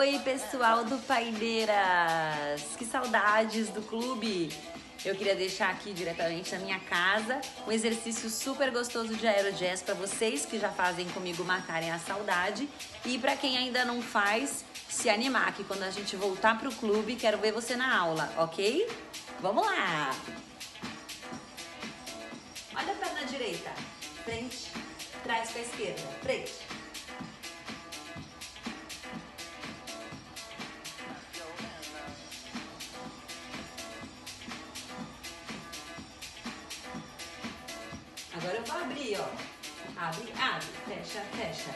Oi, pessoal do Paineiras! Que saudades do clube! Eu queria deixar aqui diretamente na minha casa um exercício super gostoso de aerojazz para vocês que já fazem comigo matarem a saudade e para quem ainda não faz, se animar que quando a gente voltar pro clube, quero ver você na aula, ok? Vamos lá! Olha a perna direita, frente, trás para a esquerda, frente. Agora eu vou abrir, ó. Abre, abre, fecha, fecha.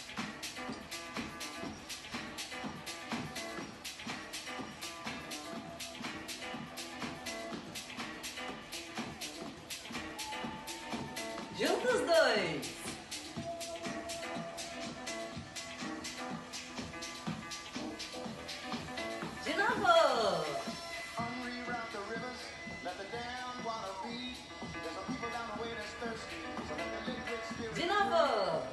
Juntos os dois. De novo. De novo.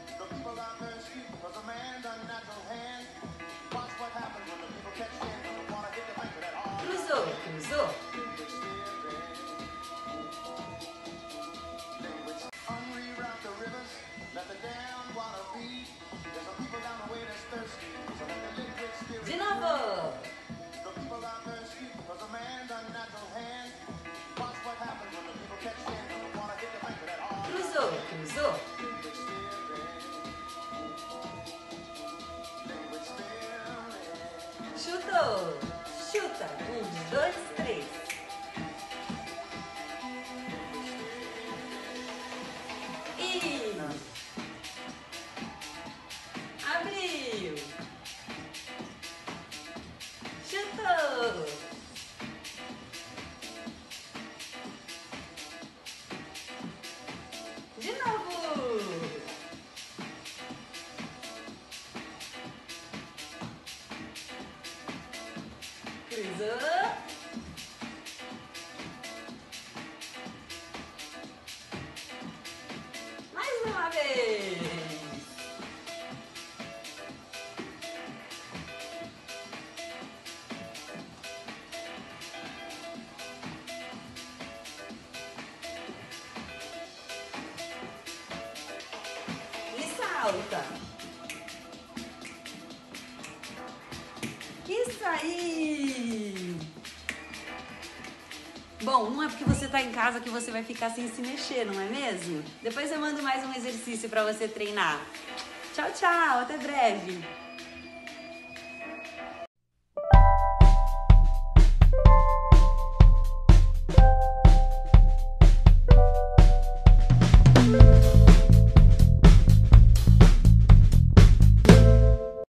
Cruzou, cruzou. De novo. Cruzou, cruzou. Chutou. Chuta. 1, 2, 3. E abriu. Chutou. De novo. Cruzou. Mais uma vez. E salta. Isso aí! Bom, não é porque você tá em casa que você vai ficar sem se mexer, não é mesmo? Depois eu mando mais um exercício para você treinar. Tchau, tchau, até breve!